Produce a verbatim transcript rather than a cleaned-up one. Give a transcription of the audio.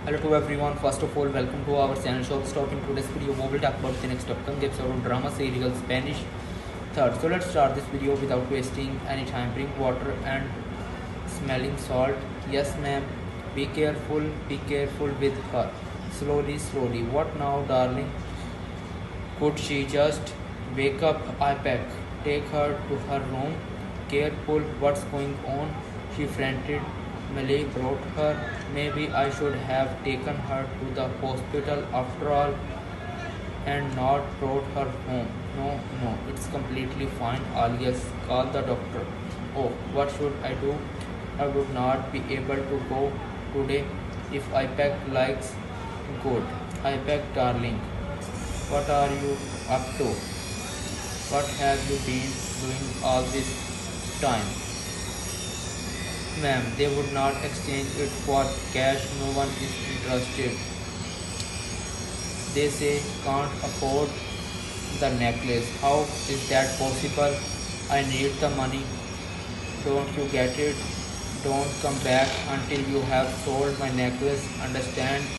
Hello to everyone. First of all, welcome to our channel Shop Stock. In today's video, we will talk about the next upcoming episode of drama serial Spanish Third. So let's start this video without wasting any time. Bring water and smelling salt. Yes, ma'am. Be careful. Be careful with her. Slowly, slowly. What now, darling? Could she just wake up? I beg. Take her to her room. Careful. What's going on? She fainted. Millie brought her. Maybe I should have taken her to the hospital after all and not brought her home. No, no, it's completely fine. Alias, call the doctor. Oh, what should I do? I would not be able to go today if I pack likes good. I pack, darling. What are you up to? What have you been doing all this time? Ma'am, they would not exchange it for cash. No one is interested. They say can't afford the necklace. How is that possible? I need the money. Don't you get it? Don't come back until you have sold my necklace. Understand?